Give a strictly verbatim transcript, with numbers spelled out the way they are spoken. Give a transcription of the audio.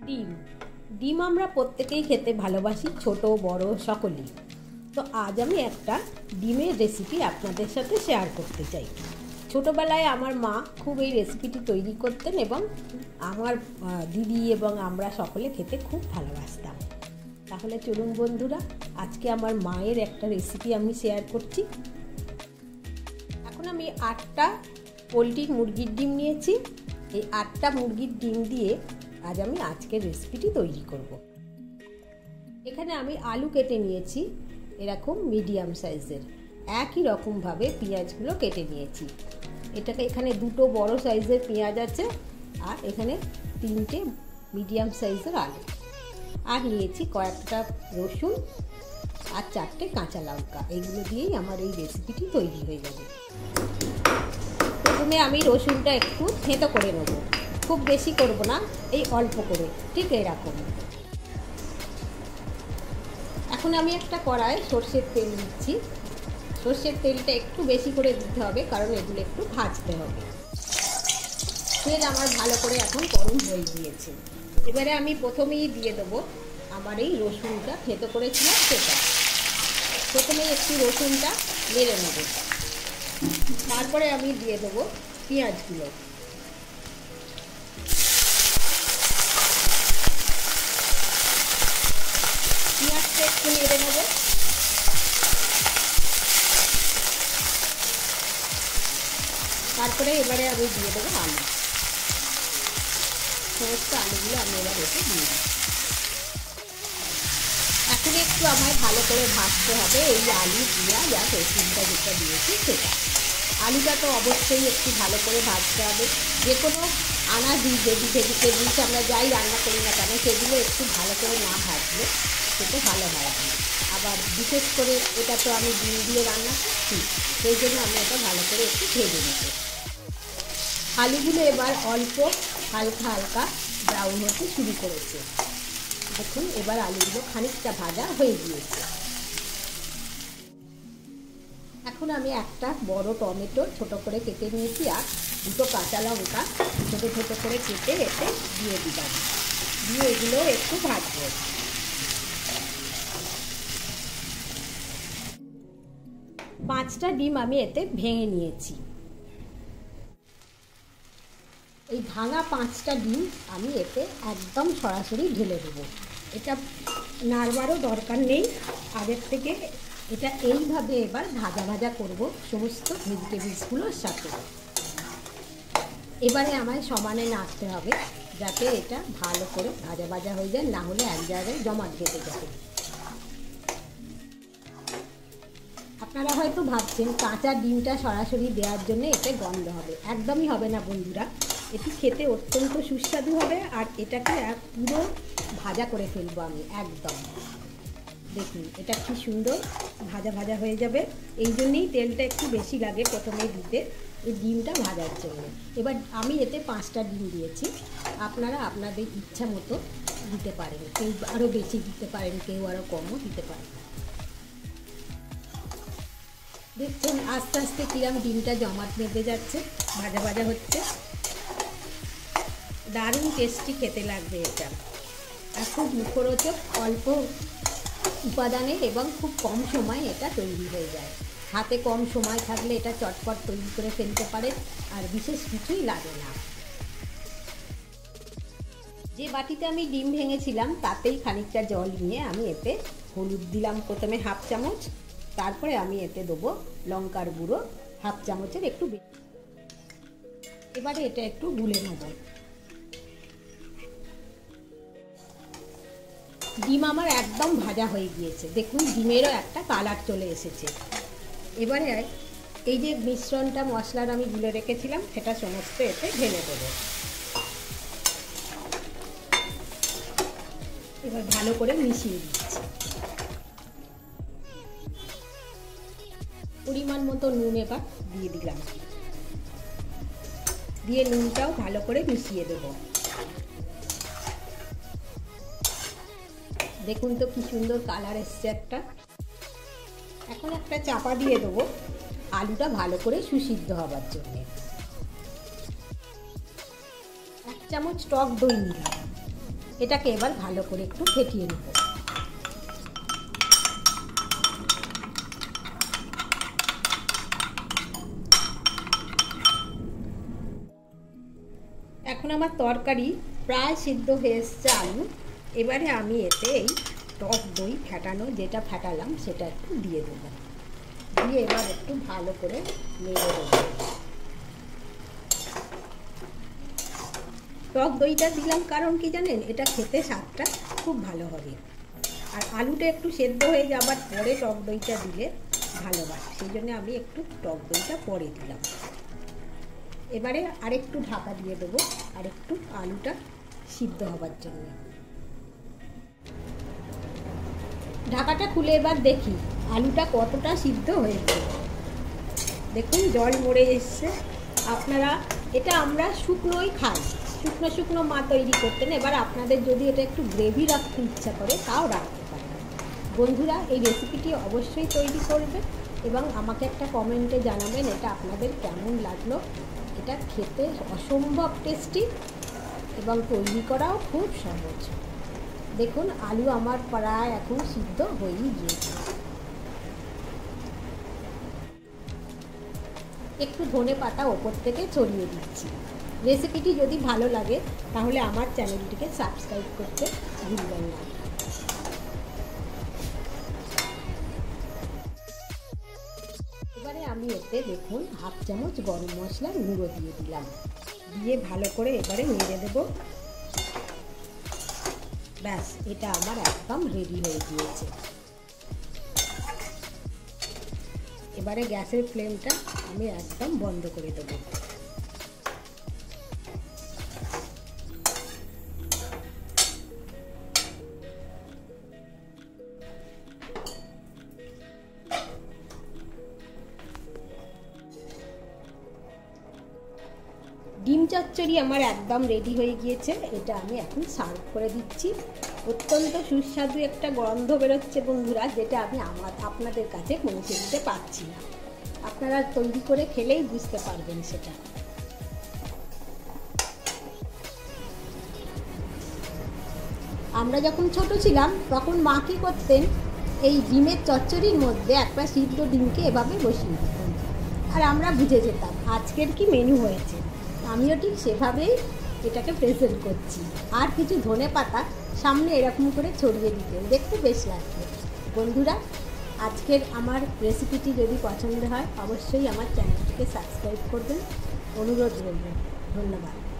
ডিম ডিম আমরা প্রত্যেকেই খেতে ভালোবাসি, ছোট বড় সকলেই। তো আজ আমি একটা ডিমের রেসিপি আপনাদের সাথে শেয়ার করতে চাই। ছোটোবেলায় আমার মা খুব এই রেসিপিটি তৈরি করতেন এবং আমার দিদি এবং আমরা সকলে খেতে খুব ভালোবাসতাম। তাহলে চলুন বন্ধুরা, আজকে আমার মায়ের একটা রেসিপি আমি শেয়ার করছি। এখন আমি আটটা পোলট্রির মুরগির ডিম নিয়েছি। এই আটটা মুরগির ডিম দিয়ে আজ আমি আজকের রেসিপিটি তৈরি করব। এখানে আমি আলু কেটে নিয়েছি এরকম মিডিয়াম সাইজের, একই রকমভাবে পেঁয়াজগুলো কেটে নিয়েছি। এটাকে এখানে দুটো বড় সাইজের পেঁয়াজ আছে, আর এখানে তিনটে মিডিয়াম সাইজের আলু, আর নিয়েছি কয়েকটা রসুন আর চারটে কাঁচা লঙ্কা। এইগুলো দিয়েই আমার এই রেসিপিটি তৈরি হয়ে যাবে। প্রথমে আমি রসুনটা একটু থেঁতো করে নেব, খুব বেশি করব না, এই অল্প করে, ঠিক এরকম। এখন আমি একটা কড়াই সর্ষের তেল দিচ্ছি। সর্ষের তেলটা একটু বেশি করে দিতে হবে, কারণ এগুলো একটু ভাজতে হবে। তেল আমার ভালো করে এখন গরম হয়ে গিয়েছে। এবারে আমি প্রথমেই দিয়ে দেবো আমার এই রসুনটা থেঁতো করেছিলাম সেটা। প্রথমে একটু রসুনটা নেড়ে নেব, তারপরে আমি দিয়ে দেবো পেঁয়াজগুলো। পেঁয়াজটা একটু নেড়ে নেব, তারপরে এবারে আমি দিয়ে দেবো আলু। সমস্ত আলুগুলো আমি এবার এতে দিয়ে দিই। এখন একটু আমায় ভালো করে ভাজতে হবে এই আলু পেঁয়াজ আর রসুনটা যেটা দিয়েছি সেটা। আলুটা তো অবশ্যই একটু ভালো করে ভাজতে হবে। যে কোনো আনাজ ভেজিটেবলস আমরা যাই রান্না করি না কেন, সেগুলো একটু ভালো করে না ভাজলে সেটা ভালো হয় না। আবার বিশেষ করে এটা তো আমি ডিম দিয়ে রান্না করছি, সেই জন্য আমি এটা ভালো করে একটু ভেজে নেব। আলুগুলো এবার অল্প হালকা হালকা ব্রাউন হতে শুরু করেছে। দেখুন এবার আলুগুলো খানিকটা ভাজা হয়ে গিয়েছে। এখন আমি একটা বড় টমেটো ছোট করে কেটে নিয়েছি, আর দুটো কাঁচা লঙ্কা ছোটো ছোটো করে কেটে এতে দিয়ে দিলাম। দিয়ে এগুলো একটু ভাজবো। পাঁচটা ডিম আমি এতে ভেঙে নিয়েছি। এই ভাঙা পাঁচটা ডিম আমি এতে একদম সরাসরি ঢেলে দেবো। এটা নাড়বারও দরকার নেই আগের থেকে। এটা এইভাবে এবার ভাজা ভাজা করব সমস্ত ভেজিটেবলসগুলোর সাথে। এবারে আমায় সমানে নাড়তে হবে যাতে এটা ভালো করে ভাজা ভাজা হয়ে যায়, না হলে এক জায়গায় জমাট বেঁধে যাবে। আপনারা হয়তো ভাবছেন কাঁচা ডিমটা সরাসরি দেওয়ার জন্য এতে গন্ধ হবে। একদমই হবে না বন্ধুরা, এটি খেতে অত্যন্ত সুস্বাদু হবে। আর এটাকে পুরো ভাজা করে ফেলবো আমি একদম। দেখুন এটা কি সুন্দর ভাজা ভাজা হয়ে যাবে। এই জন্যেই তেলটা একটু বেশি লাগে প্রথমে দিতে, এই ডিমটা ভাজার জন্য। এবার আমি এতে পাঁচটা ডিম দিয়েছি, আপনারা আপনাদের ইচ্ছা মতো দিতে পারেন। কেউ আরও বেশি দিতে পারেন, কেউ আরও কমও দিতে পারেন। দেখছেন আস্তে আস্তে কিরম ডিমটা জমাট বেঁধে যাচ্ছে, ভাজা ভাজা হচ্ছে। দারুণ টেস্টি খেতে লাগবে এটা, আর খুব মুখরোচক, অল্প উপাদানে এবং খুব কম সময় এটা তৈরি হয়ে যায়। হাতে কম সময় থাকলে এটা চটপট তৈরি করে ফেলতে পারে, আর বিশেষ কিছুই লাগে না। যে বাটিতে আমি ডিম ভেঙেছিলাম তাতেই খানিকটা জল নিয়ে আমি এতে হলুদ দিলাম প্রথমে হাফ চামচ, তারপরে আমি এতে দেবো লঙ্কার গুঁড়ো হাফ চামচের একটু বেশি। এবারে এটা একটু গুলে নেব। ডিম আমার একদম ভাজা হয়ে গিয়েছে, দেখুন ডিমেরও একটা কালার চলে এসেছে। এবারে এই যে মিশ্রণটা মশলার আমি গুলে রেখেছিলাম সেটা সমস্ত এতে ঢেলে দেবো। এবার ভালো করে মিশিয়ে দিচ্ছি। পরিমাণ মতো নুন এবার দিয়ে দিলাম, দিয়ে নুনটাও ভালো করে মিশিয়ে দেবো। দেখুন তো কি সুন্দর কালার এসছে একটা। এখন একটা চাপা দিয়ে দেবো আলুটা ভালো করে সুসিদ্ধ হবার জন্য। এক চামচ টক দই নিলাম, এটাকে এবার ভালো করে একটু ফেটিয়ে নেব। এখন আমার তরকারি প্রায় সিদ্ধ হয়ে এসছে আলু। এবারে আমি এতে এই টক দই ফেটানো যেটা ফেটালাম সেটা একটু দিয়ে দেবো, দিয়ে এবার একটু ভালো করে নেড়ে দেবো। টক দইটা দিলাম কারণ কি জানেন, এটা খেতে স্বাদটা খুব ভালো হবে। আর আলুটা একটু সেদ্ধ হয়ে যাবার পরে টক দইটা দিলে ভালো হয়, সেই জন্য আমি একটু টক দইটা পরে দিলাম। এবারে আরেকটু ঢাকা দিয়ে দেবো আর একটু আলুটা সিদ্ধ হবার জন্য। ঢাকাটা খুলে এবার দেখি আলুটা কতটা সিদ্ধ হয়েছে। দেখুন জল মরে এসছে। আপনারা এটা আমরা শুকনোই খাই, শুকনো শুকনো মা তৈরি করতেন। এবার আপনাদের যদি এটা একটু গ্রেভি রাখতে ইচ্ছা করে তাও রাখতে পারেন। বন্ধুরা এই রেসিপিটি অবশ্যই তৈরি করবেন এবং আমাকে একটা কমেন্টে জানাবেন এটা আপনাদের কেমন লাগলো। এটা খেতে অসম্ভব টেস্টি এবং তৈরি করাও খুব সহজ। দেখুন আলু আমার প্রায় এখন সিদ্ধ হয়েই গিয়েছে। একটু ধনে পাতা ওপর থেকে ছড়িয়ে দিচ্ছি। রেসিপিটি যদি ভালো লাগে তাহলে আমার চ্যানেলটিকে সাবস্ক্রাইব করতে ভুলবেন না। এবারে আমি এতে দেখুন হাফ চামচ গরম মশলার গুঁড়ো দিয়ে দিলাম, দিয়ে ভালো করে এবারে নেড়ে দেব। ব্যাস এটা আমার একদম রেডি হয়ে গিয়েছে। এবারে গ্যাসের ফ্লেমটা আমি একদম বন্ধ করে দেবো। ডিম চচ্চড়ি আমার একদম রেডি হয়ে গিয়েছে। এটা আমি এখন সার্ভ করে দিচ্ছি। অত্যন্ত সুস্বাদু একটা গন্ধ বেরোচ্ছে বন্ধুরা, যেটা আমি আমার আপনাদের কাছে পৌঁছে দিতে পারছি না। আপনারা তৈরি করে খেলেই বুঝতে পারবেন সেটা। আমরা যখন ছোট ছিলাম তখন মা কী করতেন, এই ডিমের চচ্চড়ির মধ্যে একটা সিদ্ধ ডিমকে এভাবে বসিয়ে দিতেন আর আমরা বুঝে যেতাম আজকের কি মেনু হয়েছে। আমিও ঠিক সেভাবেই এটাকে প্রেজেন্ট করছি। আর কিছু ধনে পাতা সামনে এরকম করে ছড়িয়ে দিতেন, দেখতে বেশ লাগবে। বন্ধুরা আজকের আমার রেসিপিটি যদি পছন্দ হয় অবশ্যই আমার চ্যানেলটিকে সাবস্ক্রাইব করবেন, অনুরোধ রইল। ধন্যবাদ।